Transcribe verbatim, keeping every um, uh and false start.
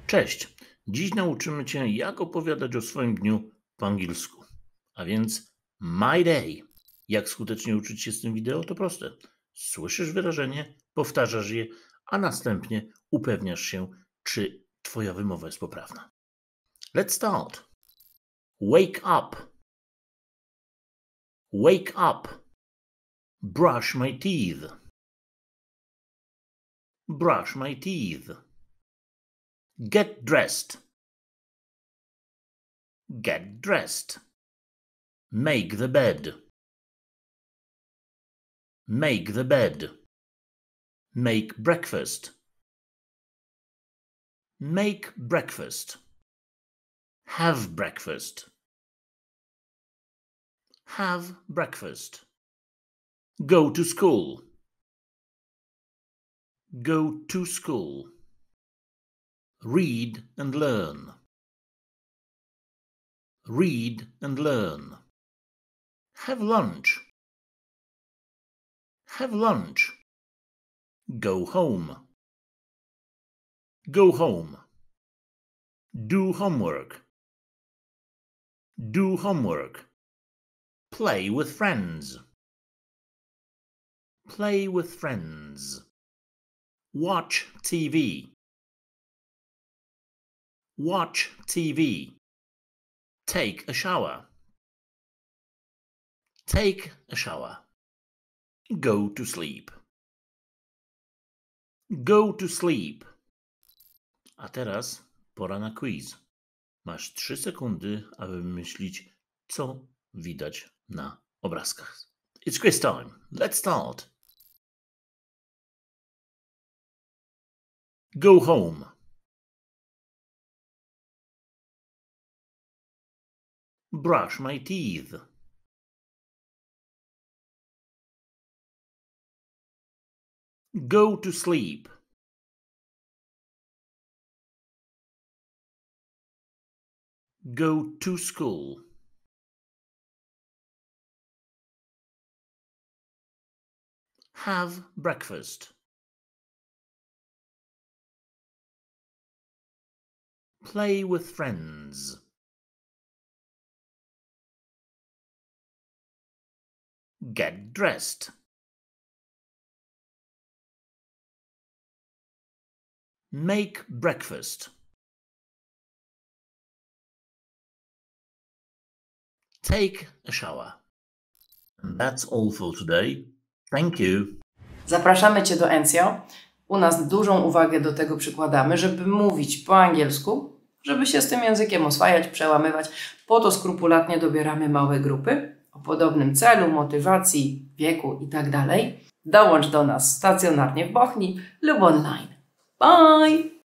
Cześć! Dziś nauczymy Cię, jak opowiadać o swoim dniu po angielsku. A więc my day. Jak skutecznie uczyć się z tym wideo? To proste. Słyszysz wyrażenie, powtarzasz je, a następnie upewniasz się, czy Twoja wymowa jest poprawna. Let's start. Wake up. Wake up. Brush my teeth. Brush my teeth. Get dressed. Get dressed. Make the bed. Make the bed. Make breakfast. Make breakfast. Have breakfast. Have breakfast. Go to school. Go to school. Read and learn. Read and learn. Have lunch. Have lunch. Go home. Go home. Do homework. Do homework. Play with friends. Play with friends. Watch T V. Watch T V. Take a shower. Take a shower. Go to sleep. Go to sleep. A teraz pora na quiz. Masz trzy sekundy, aby wymyślić, co widać na obrazkach. It's quiz time. Let's start. Go home. Brush my teeth. Go to sleep. Go to school. Have breakfast. Play with friends. Get dressed. Make breakfast. Take a shower. And that's all for today. Thank you. Zapraszamy Cię do ENCJO. U nas dużą uwagę do tego przykładamy, żeby mówić po angielsku, żeby się z tym językiem oswajać, przełamywać. Po to skrupulatnie dobieramy małe grupy o podobnym celu, motywacji, wieku itd. Dołącz do nas stacjonarnie w Bochni lub online. Bye!